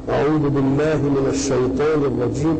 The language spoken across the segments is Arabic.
أعوذ بالله من الشيطان الرجيم.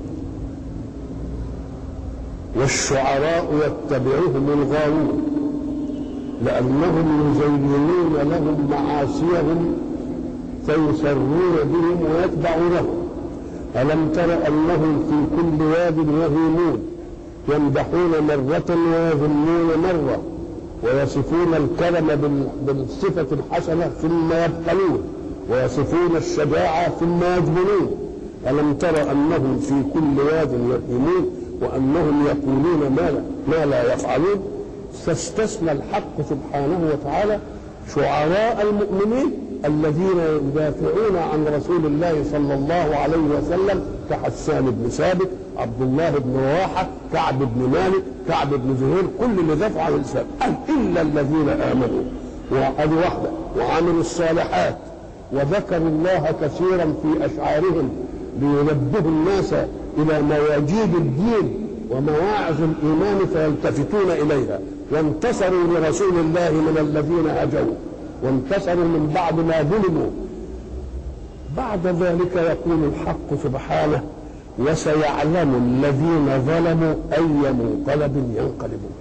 والشعراء يتبعهم الغاوون لأنهم يزينون لهم معاصيهم فيسرون بهم ويتبعونهم. ألم تر أنهم في كل واد يهيمون يمدحون مرة ويذمون مرة ويصفون الكرم بالصفة الحسنة ثم يبخلون ويصفون الشجاعة ثم يجبنون. ألم تر أنهم في كل واد يهيمون وأنهم يقولون ما لا يفعلون. فاستثنى الحق سبحانه وتعالى شعراء المؤمنين الذين يدافعون عن رسول الله صلى الله عليه وسلم كحسان بن ثابت، عبد الله بن رواحة، كعب بن مالك، كعب بن زهير، كل اللي دافع عن الإسلام إلا الذين آمنوا وهذه واحدة وعملوا الصالحات وذكروا الله كثيرا في أشعارهم لينبهوا الناس إلى مواجيد الدين ومواعظ الإيمان فيلتفتون إليها، وانتصروا لرسول الله من الذين هجروا وانتصروا من بعد ما ظلموا. بعد ذلك يقول الحق سبحانه: وسيعلم الذين ظلموا أي منقلب ينقلبون.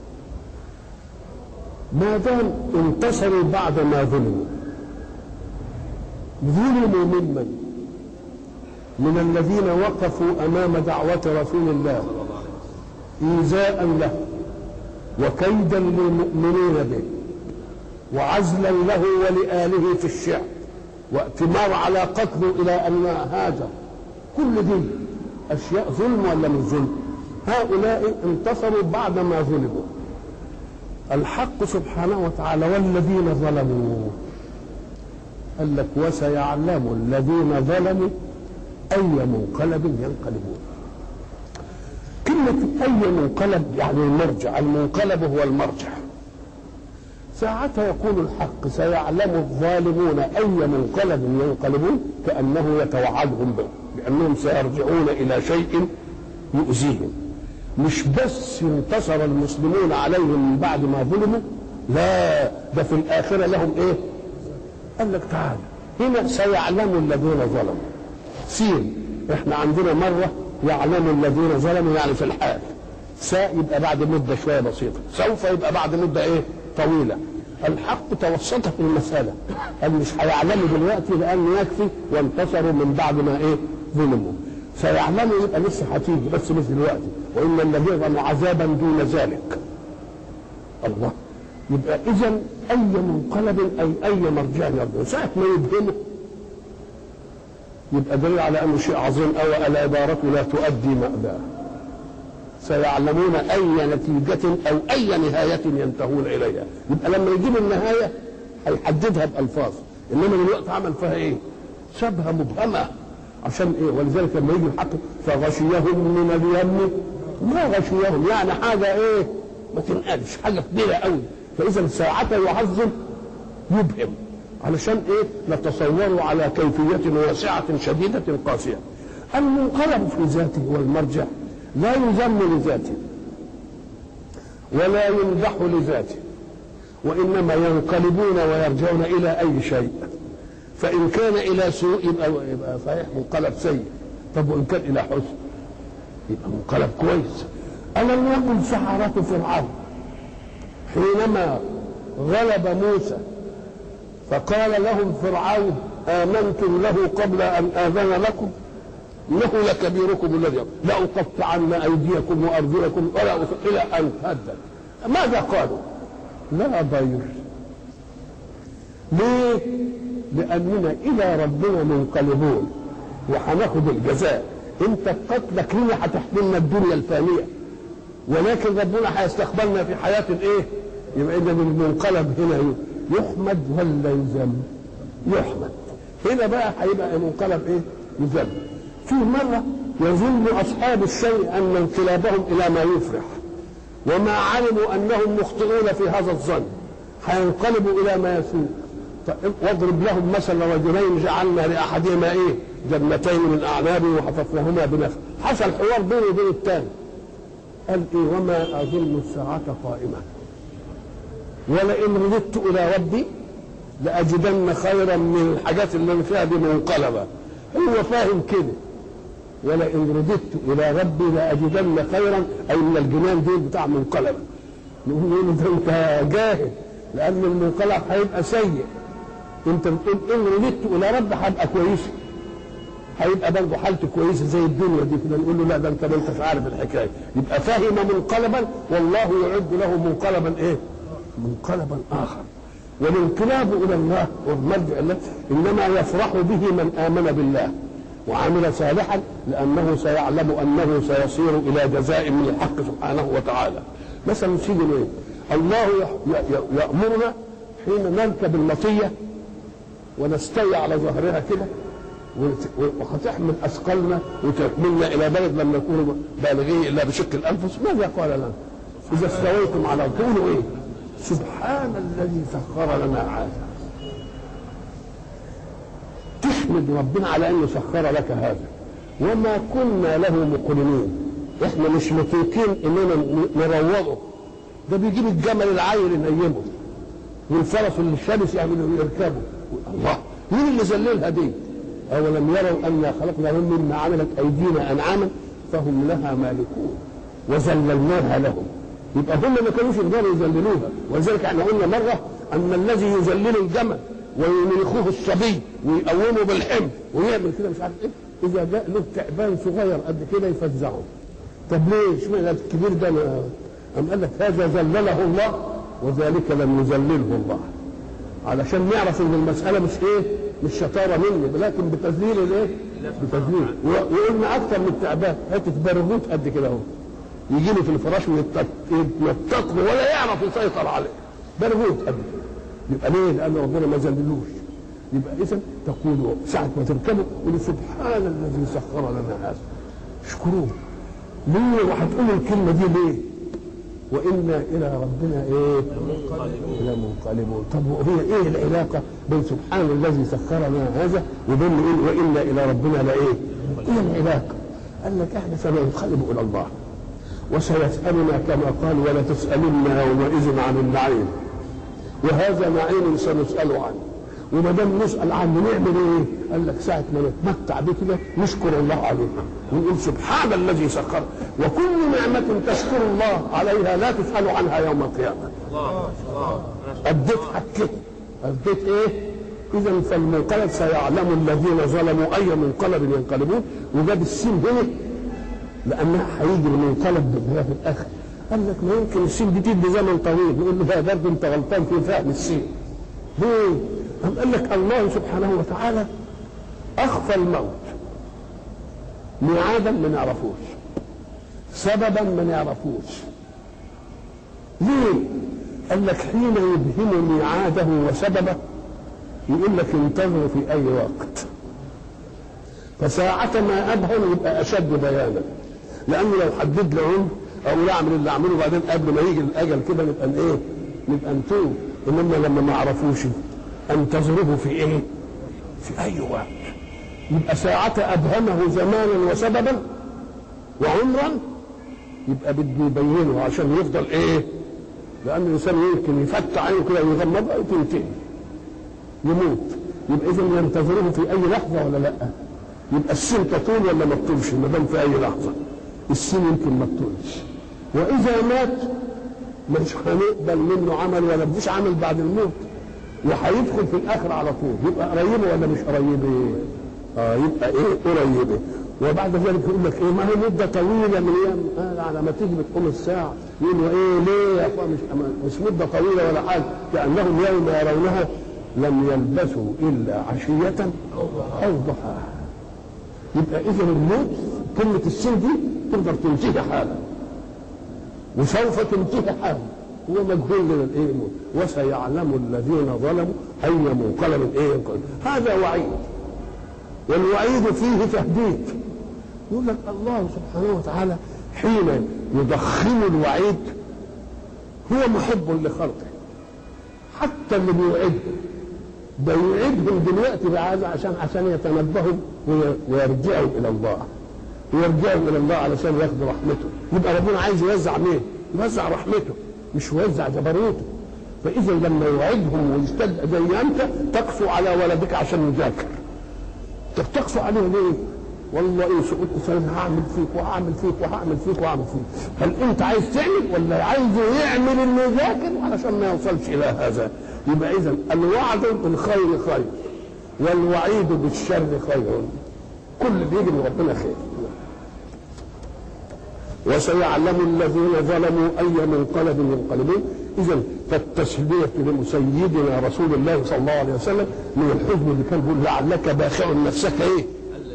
ما دام انتصروا بعد ما ظلموا، ظلموا ممن؟ من الذين وقفوا أمام دعوة رسول الله إيذاء له وكيدا للمؤمنين به وعزلا له ولآله في الشعب واتمار على قتله إلى أن هاجر. كل دي أشياء ظلم ولا مش ظلم؟ هؤلاء انتصروا بعد ما ظلموا. الحق سبحانه وتعالى: والذين ظلموا، قال لك: وسيعلم الذين ظلموا أي منقلب ينقلبون. كلمة أي منقلب يعني المرجع، المنقلب هو المرجع. ساعتها يقول الحق: سيعلم الظالمون أي منقلب ينقلبون، كأنه يتوعدهم به بأنهم سيرجعون إلى شيء يؤذيهم. مش بس انتصر المسلمون عليهم من بعد ما ظلموا، لا، ده في الآخرة لهم إيه؟ قال لك تعالى هنا: سيعلم الذين ظلموا. سين احنا عندنا مرة يعلم الذين ظلموا يعني في الحال، يبقى بعد مدة شوية بسيطة، سوف يبقى بعد مدة ايه؟ طويلة. الحق توسط في المسألة، قال مش هيعلموا دلوقتي لأن يكفي وانتصروا من بعد ما ايه؟ ظلموا. سيعلموا يبقى لسه هتيجي بس مش دلوقتي. وإن الذين ظلموا عذابا دون ذلك. الله، يبقى إذا أي منقلب أي مرجع يرجع ساعة ما يبهمه يبقى دليل على أنه شيء عظيم أو العبارة لا تؤدي مأباه. سيعلمون أي نتيجة أو أي نهاية ينتهون إليها. يبقى لما يجيب النهاية هيحددها بألفاظ، إنما الوقت عمل فيها إيه؟ شبه مبهمة. عشان إيه؟ ولذلك لما يجي الحق: فغشيهم من اليم ما غشيهم، يعني حاجة إيه؟ ما تنقلش، حاجة كبيرة قوي. فإذا ساعتها يعظم يبهم، علشان ايه؟ نتصوروا على كيفية واسعة شديدة قاسية. المنقلب في ذاته والمرجع لا يذم لذاته ولا يمدح لذاته، وإنما ينقلبون ويرجعون إلى أي شيء. فإن كان إلى سوء يبقى صحيح منقلب سيء، طب وإن كان إلى حسن يبقى منقلب كويس. ألم يكن سحرة فرعون حينما غلب موسى فقال لهم فرعون: آمنتم له قبل أن آذن لكم؟ إنه لكبيركم الذي لأقطعن أيديكم وأرجلكم إلى أن هدد. ماذا قالوا؟ لا ضير. ليه؟ لأننا إلى ربنا منقلبون وهناخد الجزاء. أنت قتلك لنا هتحملنا الدنيا الفانية، ولكن ربنا هيستقبلنا في حياة الإيه؟ يبقى إذا المنقلب هنا يحمد ولا يذم؟ يحمد. هنا بقى هيبقى منقلب ايه؟ يذم. في مرة يظن أصحاب الشيء أن انقلابهم إلى ما يفرح، وما علموا أنهم مخطئون في هذا الظن، هينقلبوا إلى ما يسوء. واضرب لهم مثل رجلين جعلنا لأحدهما ايه؟ جنتين من أعناب وحففناهما بنخل. حصل حوار بينه وبين الثاني، قال ايه؟ وما أظن الساعة قائمة ولئن رددت إلى ربي لأجدن خيرا من الحاجات اللي فيها دي منقلبة. هو فاهم كده، ولئن رددت الى ربي لاجدن خيرا، اي من الجنان دي بتاع منقلب. نقول له ده انت جاهل، لان المنقلب هيبقى سيء. انت بتقول ان رددت الى ربي هبقى كويسه، هيبقى برضه حالته كويسه زي الدنيا دي كده. نقول له لا، ده انت ما انتش عارف الحكايه. يبقى فهم منقلبا، والله يعد له منقلبا ايه؟ منقلبا اخر. والانقلاب الى الله والمرجع له انما يفرح به من امن بالله وعمل صالحا، لانه سيعلم انه سيصير الى جزاء من الحق سبحانه وتعالى. مثلا تيجي ايه؟ الله يامرنا حين نركب المطيه ونستوي على ظهرها كده وهتحمل اثقالنا وتحملنا الى بلد لم نكون بالغيه الا بشق الانفس. ماذا قال لنا؟ اذا استويتم على طول ايه؟ سبحان الذي سخر لنا هذا. تحمد ربنا على انه سخر لك هذا. وما كنا له مقرنين، احنا مش متوقين اننا نروضه. ده بيجيب الجمل العاير ينيمه والفرس اللي الشمس يعملوا يركبه. الله، مين اللي ذللها دي؟ اولم يروا انا خلقنا لهم مما عملت ايدينا انعاما فهم لها مالكون وذللناها لهم. يبقى هم ما كانوش يقدروا يذللوها. ولذلك احنا قلنا مره ان الذي يذلل الجمل وينخوه الصبي ويقومه بالحمل ويعمل كده مش عارف ايه، اذا جاء له تعبان صغير قد كده يفزعه. طب ليه؟ اشمعنى الكبير ده؟ أم قال لك هذا ذلله الله وذلك لم يذلله الله، علشان نعرف ان المساله مش ايه؟ مش شطاره مني، لكن بتذليل الايه؟ بتذليل. وقلنا اكثر من التعبان حته برغوت قد كده اهو يجي له في الفراش ويتنطط له ولا يعرف يسيطر عليه. برغوت قد كده. يبقى ليه؟ لان ربنا ما ذللوش. يبقى اذا تقولوا ساعه ما تركبوا قولوا سبحان الذي سخر لنا هذا. اشكروه. ليه؟ وهتقولوا الكلمه دي ليه؟ وإنا إلى ربنا إيه؟ إلى منقلبون. طب وهي إيه العلاقة بين سبحان الذي سخر لنا هذا وبين نقول وإنا إلى ربنا لإيه؟ إيه العلاقة؟ قال لك إحنا سننقلب إلى الله وسيسألنا كما قال ولا تسألن يومئذ عن النعيم، وهذا نعيم سنسأل عنه. وما دام نسأل عنه نعمل ايه؟ قال لك ساعة ما نتمتع به كده نشكر الله عليه ونقول سبحان الذي سخر. وكل نعمة تشكر الله عليها لا تسأل عنها يوم القيامة. أديت حقه، أديت ايه؟ إذا فالمنقلب سيعلم الذين ظلموا أي منقلب ينقلبون. وجاب السين هنا لأنها هيجي المنقلب في الآخر. قال لك ما يمكن السين دي تدي زمن طويل، نقول له ده برضه أنت غلطان في فهم السين. ليه؟ قال لك الله سبحانه وتعالى أخفى الموت ميعادا ما نعرفوش، سببا ما نعرفوش. ليه؟ قال لك حين يبهم ميعاده وسببه يقول لك انتظروا في أي وقت، فساعة ما أبهم يبقى أشد بيانا. لأنه لو حدد له عمر أو أعمل اللي أعمله بعدين قبل ما يجي الأجل كده نبقى إيه؟ نبقى نتوب. إنما لما ما عرفوش انتظروه في ايه؟ في اي وقت. يبقى ساعة ابهمه زمانا وسببا وعمرا يبقى بده يبينه عشان يفضل ايه؟ لان الانسان يمكن يفتح عينه كده ويغمضها وتنتهي يموت. يبقى اذا ينتظروه في اي لحظه ولا لا؟ يبقى السن تطول ولا ما تطولش؟ ما دام في اي لحظه السن يمكن ما تطولش. واذا مات مش هنقبل منه عمل ولا بديش عمل بعد الموت، وهيدخل في الاخر على طول. يبقى قريبه ولا مش قريبه؟ يبقى ايه؟ قريبه. وبعد ذلك يقول لك ايه؟ ما هي مده طويله من ايام على ما تيجي بتقوم الساعه. يقولوا ايه؟ ليه يا اخوان مش مده طويله ولا حاجه، كانهم يوم يرونها لم يلبثوا الا عشيه او ضحاها. يبقى اذا الموت كلمه السن دي تقدر تنتهي حالا وسوف تنتهي حالا. هو مجهول من الايه؟ وسيعلم الذين ظلموا اي منقلب ايه ينقلب. هذا وعيد، والوعيد فيه تهديد. يقول لك الله سبحانه وتعالى حين يضخم الوعيد هو محب لخلقه. حتى اللي بيوعدهم ده يوعدهم دلوقتي بهذا عشان يتنبهوا ويرجعوا الى الله، ويرجعوا الى الله علشان ياخذوا رحمته. يبقى ربنا عايز يوزع مين؟ يوزع رحمته مش يوزع جبروته. فاذا لما يوعدهم ويستدعي زي انت تقسو على ولدك عشان يذاكر، طب تقسو عليه ليه؟ والله إن سقطت فأنا هعمل فيك وهعمل فيك وهعمل فيك وهعمل فيك. هل أنت عايز تعمل ولا عايزه يعمل إنه يذاكر علشان ما يوصلش إلى هذا؟ يبقى إذا الوعد بالخير خير والوعيد بالشر خير. كل اللي يجي من ربنا خير. وسيعلم الذين ظلموا أي منقلب ينقلبون. إذا فالتسلية لسيدنا رسول الله صلى الله عليه وسلم من الحزن اللي كان بيقول لعلك باخع نفسك إيه؟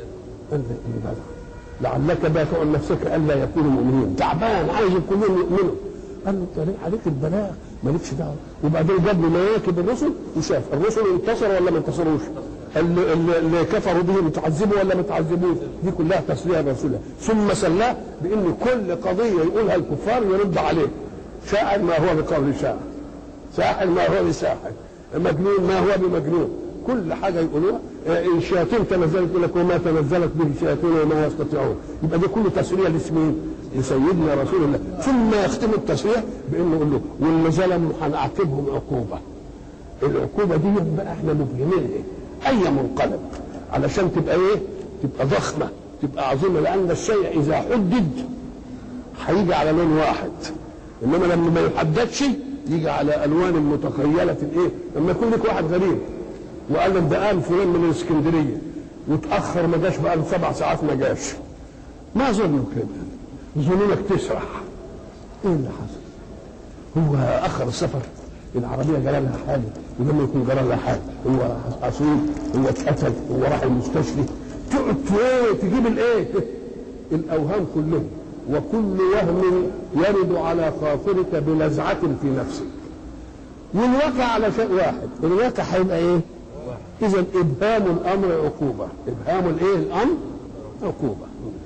لعلك باخع نفسك ألا يكونوا مؤمنين. تعبان عايز كلهم يؤمنوا. قال له أنت عليك البلاغ مالكش دعوة. وبعدين جاب له مواكب الرسل وشاف الرسل انتصروا ولا ما انتصروش؟ اللي كفروا به متعذبوا ولا متعذبون؟ دي كلها تسليه لرسول الله. ثم سلاه بان كل قضيه يقولها الكفار يرد عليه. شاعر ما هو بقول شاعر، ساحر ما هو بساحر، مجنون ما هو بمجنون. كل حاجه يقولوها. الشياطين تنزلت لك وما تنزلت به الشياطين وما يستطيعون. يبقى دي كله تسليه لاسمين لسيدنا رسول الله. ثم يختم التسليه بانه يقول له واللي ظلموا هنعاقبهم عقوبه. العقوبه دي بقى احنا مبهمين ايه؟ اي منقلب علشان تبقى ايه؟ تبقى ضخمه، تبقى عظيمه، لان الشيء اذا حدد هيجي على لون واحد، انما لما ما يحددش يجي على الوان متخيله. الايه؟ لما يكون لك واحد غريب وقال لك ده قال فلان من الاسكندريه وتاخر ما جاش بقى له 7 ساعات ما جاش، ما ظنوا كده؟ ظنونك تسرح. ايه اللي حصل؟ هو اخر السفر، العربيه جرى لها حاجه، ولما يكون جرى لها حاجه هو عصيب، هو اتقتل، هو راح المستشفى. تقعد تجيب الايه؟ الاوهام كلها، وكل وهم يرد على خاطرك بنزعه في نفسك. والواقع على شيء واحد، الواقع هيبقى ايه؟ اذا ابهام الامر عقوبه، ابهام الايه؟ الامر عقوبه.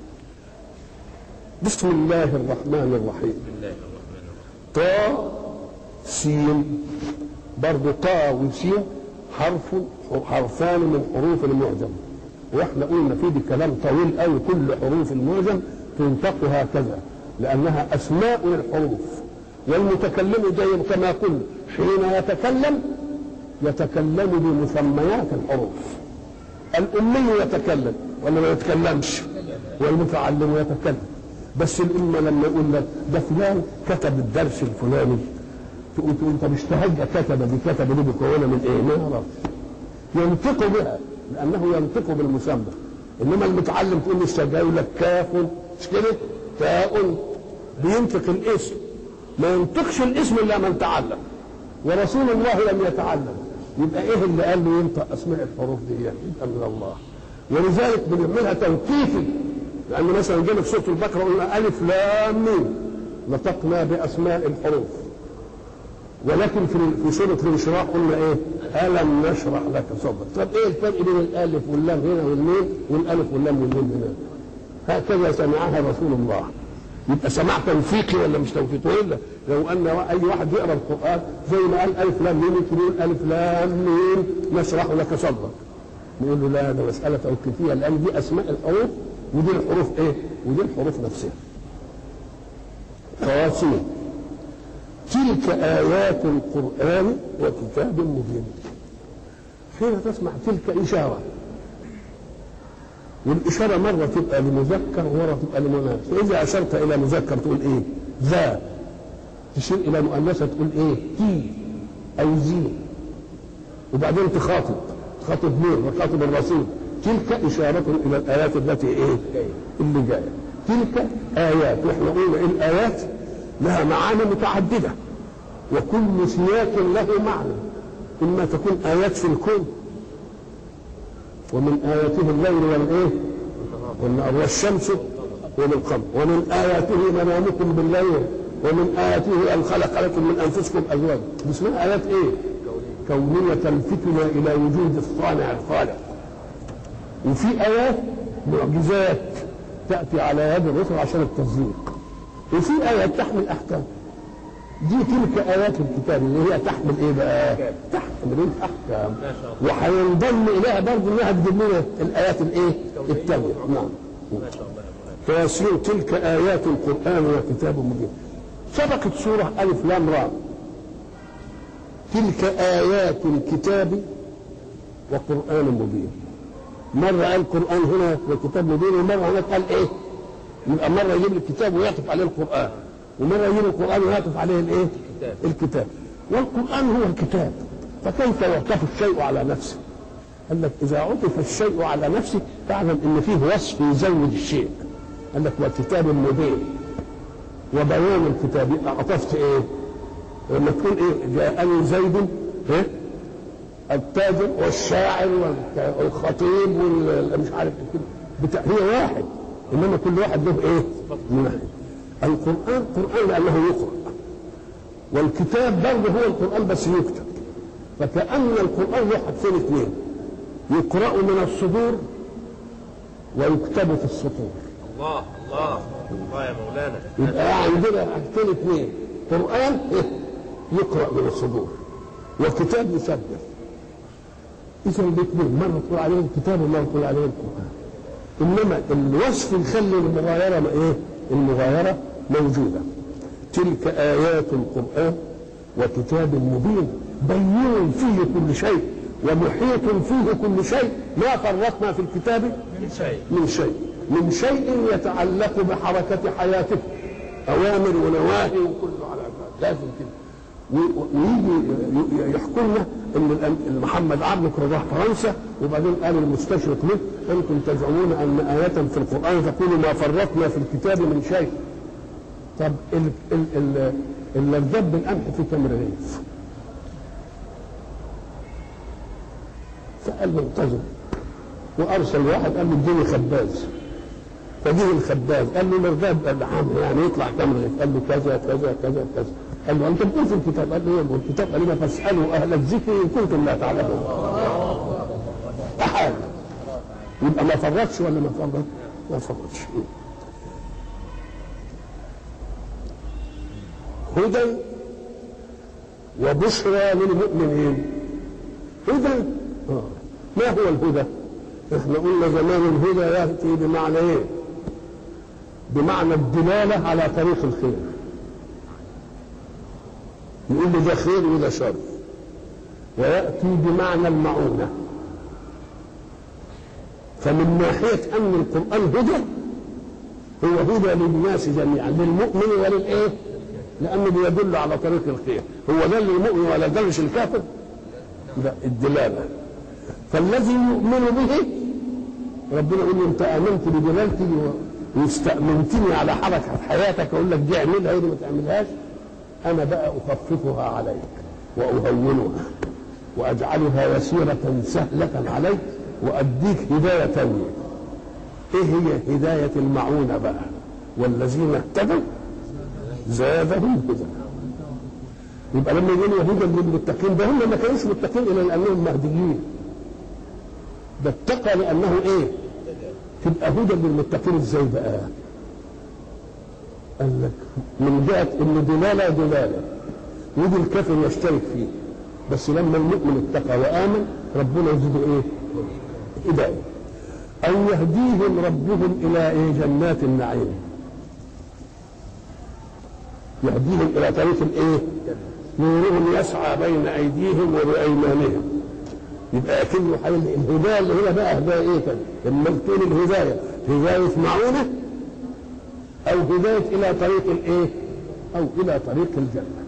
بسم الله الرحمن الرحيم. طاء سين، برضه طاء وسين حرفان من حروف المعجم، واحنا قلنا في دي كلام طويل قوي. كل حروف المعجم تنطق هكذا لانها اسماء للحروف، والمتكلم دائما كما قلنا حين يتكلم بمسميات الحروف. الامي يتكلم ولا ما يتكلمش؟ والمتعلم يتكلم. بس الامه لما يقول لك ده فلان كتب الدرس الفلاني، تقول انت مش تهجى كتب دي، كتب دي مكونه من ايه؟ ما يعرفش. ينطق بها لانه ينطق بالمسمى. انما المتعلم تقول له السجاي يقول لك كاف، مش كده؟ تاء، بينطق الاسم. ما ينطقش الاسم الا من تعلم، ورسول الله لم يتعلم. يبقى ايه اللي قال له ينطق اسماء الحروف دي؟ يبقى من الله. ولذلك بنعملها توقيفي، لان مثلا جينا في سوره البقره قلنا الف لام ميم، نطقنا باسماء الحروف. ولكن في سوره الانشراح قلنا ايه؟ الم نشرح لك صدرك. طب ايه الفرق بين الالف واللام هنا والميم والالف واللام والميم هنا؟ هكذا سمعها رسول الله. يبقى سماع توفيقي ولا مش توفيقي؟ والا لو ان اي واحد يقرا القران زي ما قال الف لام ميم يقول الف لام ميم نشرح لك صدرك، نقول له لا، ده مساله توقيفيه، لان دي اسماء الحروف ودي الحروف ايه؟ ودي الحروف نفسها. قاسين تلك آيات القرآن وكتاب مبين. حين تسمع تلك إشارة، والإشارة مرة تبقى لمذكر ومرة تبقى لمؤنث. فإذا أشرت إلى مذكر تقول إيه؟ ذا. تشير إلى مؤنثة تقول إيه؟ تي أو زي. وبعدين تخاطب مين؟ وخاطب الرسول. تلك إشارة إلى الآيات التي إيه؟ اللي جاية. تلك آيات، وإحنا قلنا إيه الآيات؟ لها معاني متعددة، وكل سياق له معنى. إما تكون آيات في الكون، ومن آياته الليل والإيه؟ والنهار والشمس والقمر، ومن آياته منامكم بالليل، ومن آياته أن خلق لكم من أنفسكم أزواجا. اسمها آيات إيه؟ كونية تلفتنا إلى وجود الصانع الخالق. وفي آيات معجزات تأتي على يد الرسل عشان التصديق. وفي آيات تحمل أحكام. دي تلك آيات الكتاب اللي هي تحمل إيه بقى؟ تحمل الأحكام. وهينضم إليها برضه إنها تجيب لنا الآيات الإيه؟ التانية. نعم. فيصير تلك آيات القرآن وكتاب مبين. سبقت سورة ألف لام را. تلك آيات الكتاب وقرآن مبين. مرة قال القرآن هنا كتاب مبين، ومرة هناك قال إيه؟ يبقى مرة يجيب الكتاب ويعطف عليه القرآن، ومرة يجيب القرآن ويعطف عليه الإيه؟ الكتاب. والقرآن هو الكتاب، فكيف يعطف الشيء على نفسه؟ قال لك إذا عطف الشيء على نفسه فاعلم إن فيه وصف يزود الشيء. قال لك وكتاب مبين، وبيان الكتاب يبقى عطفت إيه؟ لما تقول إيه؟ جاءني زيد إيه؟ التاجر والشاعر والخطيب والمش عارف كده، هي واحد، انما كل واحد له ايه؟ منهج. القرآن قرآن لأنه يقرأ، والكتاب برضه هو القرآن بس يكتب، فكأن القرآن له حاجتين اثنين، يقرأ من الصدور ويكتب في السطور. الله الله الله يا مولانا. يبقى عندنا حاجتين اثنين، قرآن يقرأ من الصدور وكتاب يسجل. إذا الاثنين مرة تقول عليه الكتاب ومرة تقول عليه القرآن، إنما الوصف يخلي المغايرة إيه؟ المغايرة موجودة. تلك آيات القرآن وكتاب مبين بين فيه كل شيء ومحيط فيه كل شيء، ما فرطنا في الكتاب من شيء يتعلق بحركة حياتك، أوامر ونواهي وكل على لازم كده. ويجي يحكوا لنا ان محمد عبده كان راح فرنسا وبعدين قال المستشرق له انتم تزعمون ان آية في القرآن تقول ما فرطنا في الكتاب من شيء. طب اللذاب بالقمح في كم رغيف؟ فقال منتظر وارسل واحد قال له اديني خباز، فجه الخباز قال له مرغاب يعني يطلع كم رغيف؟ قال له كذا كذا كذا كذا. قال له انت بتقول في الكتاب؟ قال له ايه الكتاب؟ قال لنا فاسالوا اهل الذكر ان كنتم لا تعلمون. احال يبقى ما فرطش ولا ما فرط؟ ما فرطش. هدى وبشرى للمؤمنين. هدى ما هو الهدى؟ احنا قلنا زمان الهدى ياتي بمعنى ايه؟ بمعنى الدلاله على طريق الخير. يقول لي ده خير وده شر. وياتي بمعنى المعونه. فمن ناحيه ان القران هدى، هو هدى للناس جميعا، للمؤمن وللايه؟ لانه بيدل على طريق الخير. هو ده للمؤمن ولا دلش الكافر؟ لا، الدلاله. فالذي يؤمن به ربنا يقول له انت امنت بدلالتي واستأمنتني على حركه حياتك، اقول لك دي اعملها ودي ما تعملهاش، انا بقى اخففها عليك واهونها واجعلها يسيره سهله عليك واديك هدايه ثانيه. ايه هي هدايه المعونه بقى؟ والذين اهتدوا زادهم هدى. يبقى لما يقولوا هدى للمتقين، ده هم ما كانوش متقين الا لانهم مهديين، ده اتقى لانه ايه؟ تبقى هدى للمتقين ازاي بقى؟ قال لك من جهه ان دلاله يجي الكافر يشترك فيه، بس لما المؤمن اتقى وامن ربنا يزيده ايه؟ هدايه. او يهديهم ربهم الى ايه؟ جنات النعيم. يهديهم الى طريق الايه؟ نورهم يسعى بين ايديهم وبايمانهم. يبقى اكنه الهدايه اللي هنا بقى هدايه ايه كده؟ لما تكون الهدايه هدايه معونه او هدايه الى طريق الايه؟ او الى طريق الجنه.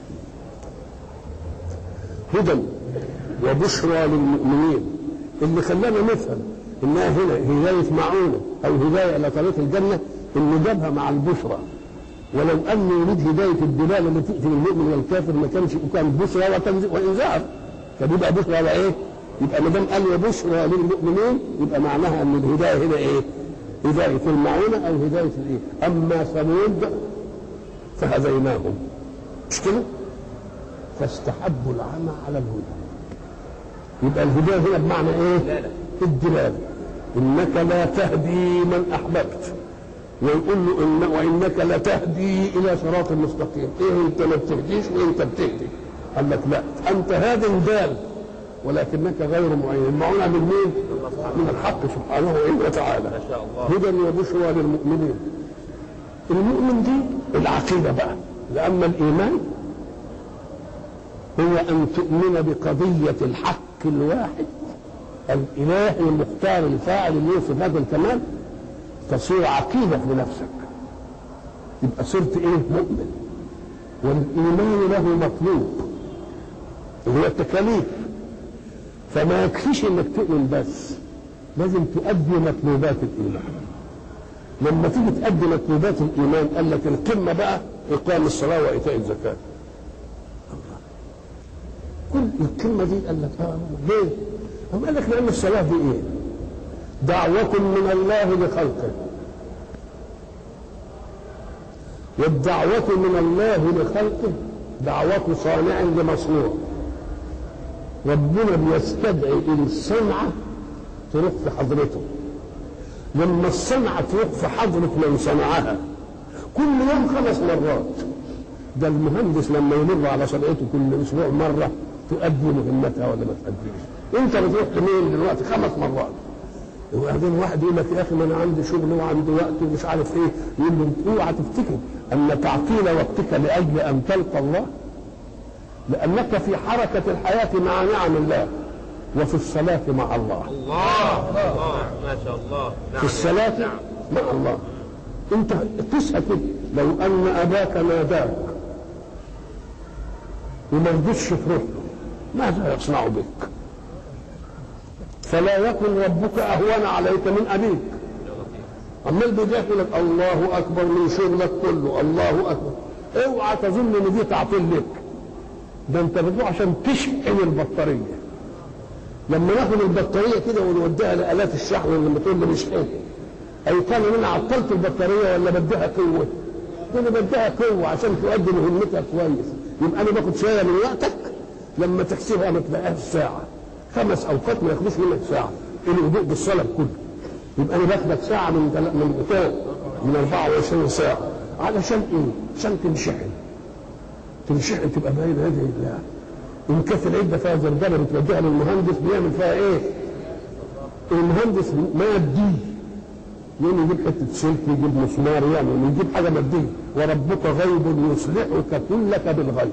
هدى وبشرى للمؤمنين. اللي خلانا نفهم انها هنا هدايه معونه او هدايه الى طريق الجنه انه جابها مع البشرى. ولو ان يريد هدايه الدلاله اللي تاتي للمؤمن والكافر ما كانش كان بشرى وانذار، فبيبقى بشرى على ايه؟ يبقى ما دام قال وبشرى للمؤمنين يبقى معناها ان الهدايه هنا ايه؟ هدايه المعونه او هدايه الايه؟ اما ثمود فهديناهم، مش كده؟ فاستحبوا العمى على الهدى. يبقى الهدايه هنا بمعنى ايه؟ الدلاله. انك لا تهدي من احببت، ويقول له وانك لتهدي الى صراط مستقيم. ايه انت ما بتهديش وانت بتهدي؟ قال لك لا، انت هاد دال ولكنك غير معين. المعونه من مين؟ من الحق سبحانه وتعالى. ما شاء الله. هدى وبشرى للمؤمنين. المؤمن دي العقيده بقى، لان الايمان هو ان تؤمن بقضيه الحق الواحد الاله المختار الفاعل اللي له صفات الكمال، تصير عقيده لنفسك، يبقى صرت ايه؟ مؤمن. والايمان له مطلوب وهو التكاليف، فما يكفيش انك تؤمن بس، لازم تؤدي مطلوبات الايمان. لما تيجي تؤدي مطلوبات الايمان قال لك القمه بقى اقام الصلاه وايتاء الزكاه. كل الكلمه دي قال لك ليه؟ قال لك لان الصلاه دي ايه؟ دعوه من الله لخلقه، والدعوه من الله لخلقه دعوه صانع لمصنوع. ربنا بيستدعي الصنعه تروح في حضرته. لما الصنعه تروح في حضره من صنعها كل يوم 5 مرات، ده المهندس لما يمر على صنعته كل اسبوع مره تؤدي مهمتها ولا ما تؤديش. انت بتروح لمين دلوقتي 5 مرات؟ وبعدين واحد يقول لك يا اخي ما انا عندي شغل وعندي وقت ومش عارف ايه، يقول له اوعى تفتكر ان تعطيل وقتك لاجل ان تلقى الله، لانك في حركه الحياه مع نعم الله، وفي الصلاه مع الله. الله ما شاء الله. في الصلاه مع الله. انت تسأل كده لو ان اباك ناداك وما رضيتش تروح له ماذا يصنع بك؟ فلا يكن ربك اهون عليك من ابيك. عمال بيدافع لك الله اكبر من شغلك كله، الله اكبر. اوعى تظن ان دي تعطيل لك، ده انت بتروح عشان تشحن البطاريه. لما ناخد البطاريه كده ونوديها لآلات الشحن اللي بتقول لي نشحنها، اي كان انا عطلت البطاريه ولا بديها قوه؟ انا بديها قوه عشان تؤدي مهمتها كويس. يبقى انا باخد شويه من وقتك لما تحسبها ما تلاقيهاش ساعه. 5 أوقات ما ياخدوش منك ساعه، الوضوء بالصلاه كله. يبقى انا باخدك ساعه من 24 ساعه. علشان ايه؟ عشان تنشحن تبقى باين هذه الله. ان كانت العده فيها زربانه بتوديها للمهندس بيعمل فيها ايه؟ المهندس مادي، يجيب حته سلك، يجيب مسمار، يجيب حاجه ماديه. وربك غيب يصلحك كلك بالغيب.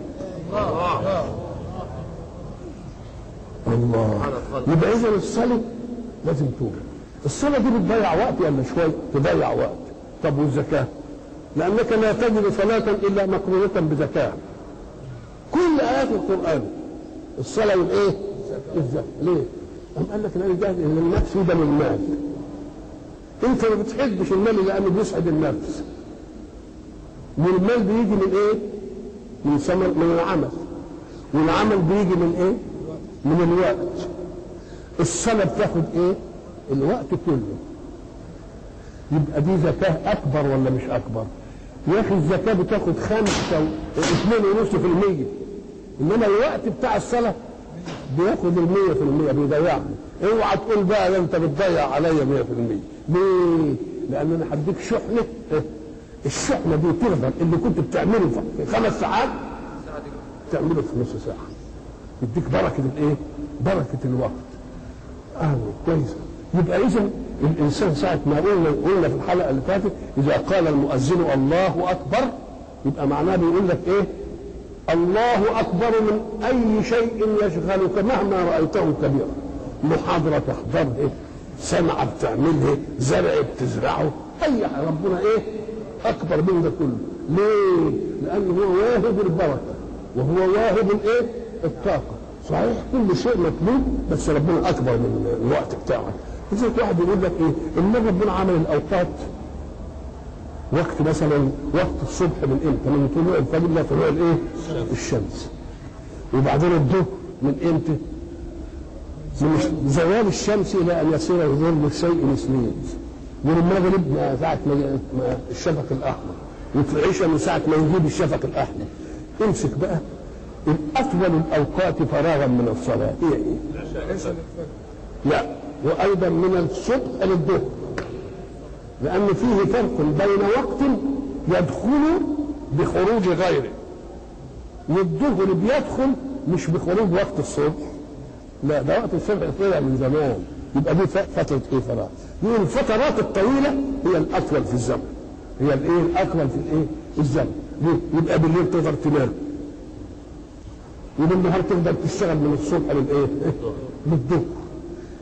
الله. يبقى اذا الصلاه لازم توجد. الصلاه دي بتضيع وقت ولا شويه؟ تضيع وقت. طب والزكاه؟ لانك لا تجد صلاه الا مقرونه بزكاه. كل ايات القران الصلاه والايه؟ الزكاه. ليه؟ قال لك لان ده النفس ده من المال. انت ما بتحبش المال لانه بيسعد النفس. والمال بيجي من ايه؟ من العمل. والعمل بيجي من ايه؟ من الوقت. الصلاه بتاخد ايه؟ الوقت كله. يبقى دي زكاه اكبر ولا مش اكبر؟ يا اخي الزكاه بتاخد 2.5%، انما الوقت بتاع الصلاه بياخد 100% بيضيعني. اوعى تقول بقى انت بتضيع عليا 100%. ليه؟ لان انا هديك شحنه، الشحنه دي تقدر اللي كنت بتعمله في 5 ساعات تعمله في نص ساعه. يديك بركه الايه؟ بركه الوقت. كويس. يبقى اذا الانسان ساعه ما قلنا في الحلقه اللي فاتت اذا قال المؤذن الله اكبر يبقى معناه بيقول لك ايه؟ الله اكبر من اي شيء يشغلك مهما رايته كبيرا. محاضره تحضرها، صنعه بتعملها، زرع بتزرعه، اي ربنا ايه؟ اكبر من ده كله. ليه؟ لانه هو واهب البركه وهو واهب الايه؟ الطاقه. صحيح كل شيء مطلوب بس ربنا اكبر من الوقت بتاعك. لذلك واحد يقول لك ايه؟ ان ربنا عمل الاوقات وقت مثلا وقت الصبح من امتى؟ من طلوع الفجر الى طلوع الايه؟ الشمس. وبعدين الظهر من امتى؟ من زوال الشمس الى ان يصير ظل الشيء سنين. والمغرب من ساعه ما الشفق الاحمر. وفي العشاء من ساعه ما يجيب الشفق الاحمر. امسك بقى اطول الاوقات فراغا من الصلاه هي ايه؟ لا، وايضا من الصبح للظهر. لأن فيه فرق بين وقت يدخل بخروج غيره، والظهر بيدخل مش بخروج وقت الصبح، لا ده وقت الصبح طلع من زمان. يبقى دي فترة ايه؟ فراغ. دي الفترات الطويلة هي الأطول في الزمن، هي الايه؟ الأطول في الايه؟ الزمن. ليه؟ يبقى بالليل تقدر تنام، وبالنهار تقدر تشتغل من الصبح للايه؟ للظهر.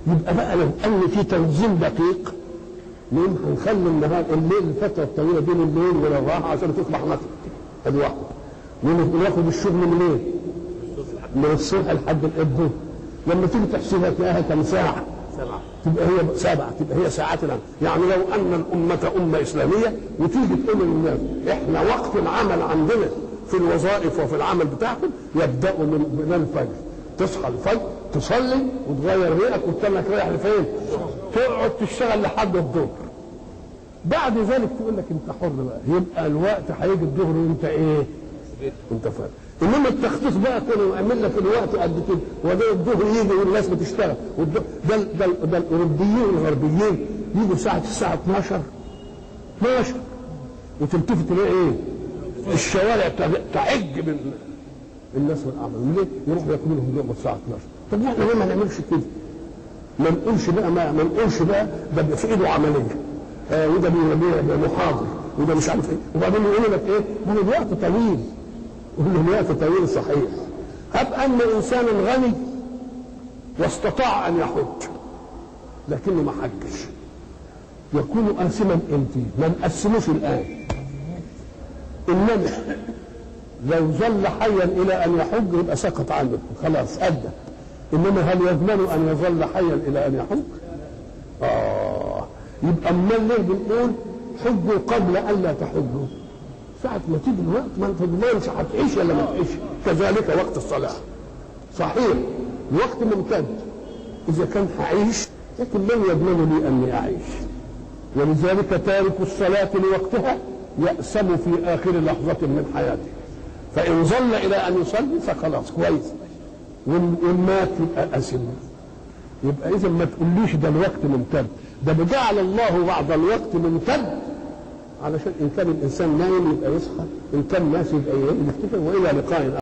يبقى بقى لو ان في تنظيم دقيق نقوم هنخلي النهار الليل الفتره الطويله بين الليل والراحه عشان تصبح مثلا ادي واحده، وناخد الشغل منين؟ من الصبح لحد الظهر. لما تيجي تحسبها تلاقيها كم ساعه؟ 7. تبقى هي 7، تبقى هي ساعات الان. يعني لو ان الامه امه اسلاميه وتيجي تقول للناس احنا وقت العمل عندنا في الوظائف وفي العمل بتاعكم يبدا من الفجر، تصحى الفجر تصلي وتغير ريقك وتستنى رايح لفين؟ تقعد تشتغل لحد الظهر. بعد ذلك تقول لك انت حر بقى، يبقى الوقت هيجي الظهر وانت ايه؟ انت فاهم. انما التخطيط بقى كله يعمل لك الوقت قد كده، وده الظهر يجي والناس بتشتغل، ده الاوروبيين والغربيين يجوا الساعه 12 وتلتفت تلاقي ايه؟ الشوارع تعج من الناس والعمل. ليه؟ يروحوا ياكلوا لهم لقمه الساعه 12. طب احنا ليه ما نعملش كده؟ ما نقولش بقى ده في ايده عمليه، وده بيبقى محاضر وده مش عارف ايه، وبعدين يقول لك ايه؟ ما هو الوقت طويل. يقول له الوقت طويل صحيح. هب ان انسانا غني واستطاع ان يحج لكنه ما حجش، يكون آثما امتى؟ ما نقسموش الان. انما لو ظل حيا الى ان يحج يبقى سقط عنه خلاص ادى. انما هل يضمن ان يظل حيا الى ان يحج؟ يبقى امال ليه بنقول حجوا قبل ان لا تحجوا؟ ساعة ما تيجي الوقت ما تضمنش هتعيش ولا ما تعيش. كذلك وقت الصلاة صحيح الوقت ممتد، اذا كان هعيش لكن من يضمن لي اني اعيش؟ ولذلك تارك الصلاة لوقتها يأسم في آخر لحظة من حياته، فإن ظل إلى أن يصلي فخلاص كويس، وإن مات يبقى أسم. يبقى إذا ما تقوليش ده الوقت ممتد، ده بجعل الله بعض الوقت ممتد علشان إن كان الإنسان نايم يبقى يصحى، إن كان ناسي يبقى يفتكر. وإلى لقاء